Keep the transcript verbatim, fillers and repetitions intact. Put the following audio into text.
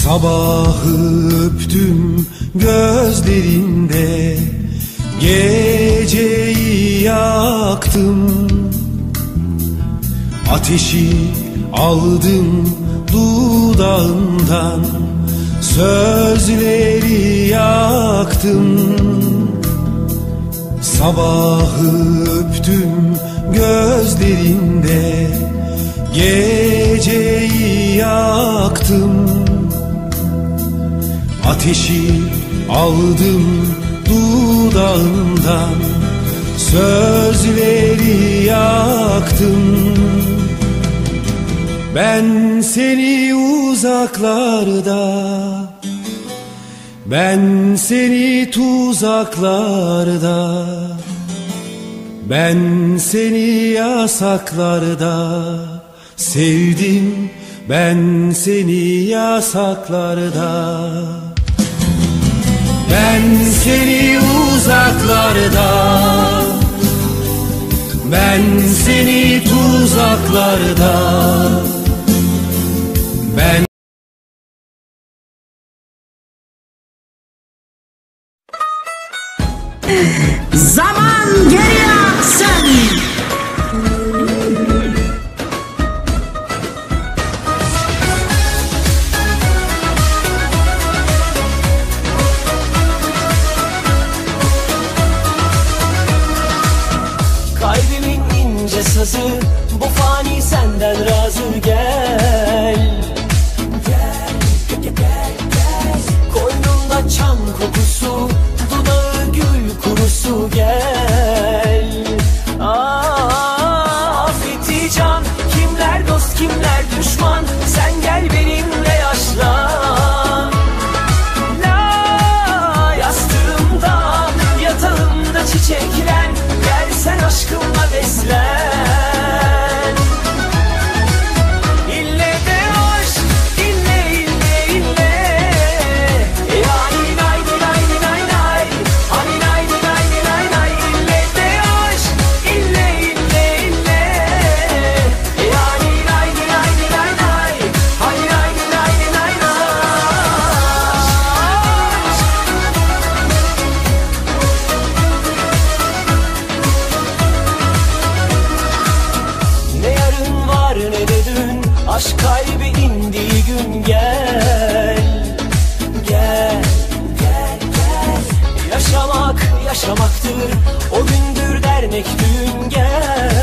Sabahı öptüm gözlerinde, geceyi yaktım. Ateşi aldım dudağından, sözleri yaktım. Sabahı öptüm gözlerinde, geceyi yaktım. Ateşi aldım dudağından, sözleri yaktım. Ben seni uzaklarda, ben seni tuzaklarda, ben seni yasaklarda sevdim, ben seni yasaklarda. Ben seni uzaklarda, ben seni tuzaklarda, ben Zaman geriye aksın. Kalbimin ince sazı, bu fani senden razı, gel. Gel, gel, gel, gel. Koynumda çam kokusu, dudağı gül kurusu, gel. Aa, affedeceğim, kimler dost kimler düşman, sen gel benimle yaşlan. La, yastığımda, yatağımda çiçekler, gel sen aşkımla beslen. İlle de aşk, ille ille ille. Yani nay nay nay nay, hani nay nay nay nay. İlle de aşk, ille ille ille. Yani nay nay nay nay, hani nay nay nay nay. Ne yarın var ne de dün, aşk kalbi indiği gün, gel. Gel, gel, gel. Yaşamak yaşamaktır, o gündür dernek düğün, gel.